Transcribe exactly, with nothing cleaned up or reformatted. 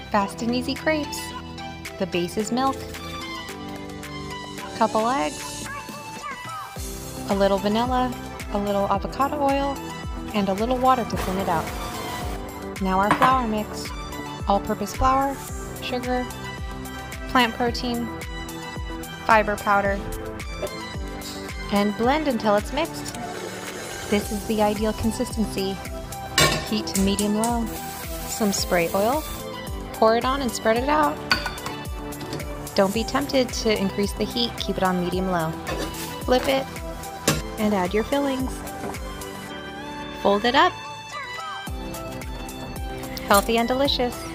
Fast and easy crepes. The base is milk, couple eggs, a little vanilla, a little avocado oil, and a little water to thin it out. Now our flour mix. All-purpose flour, sugar, plant protein, fiber powder, and blend until it's mixed. This is the ideal consistency. Heat to medium-low. Some spray oil. Pour it on and spread it out. Don't be tempted to increase the heat. Keep it on medium-low. Flip it and add your fillings. Fold it up. Healthy and delicious.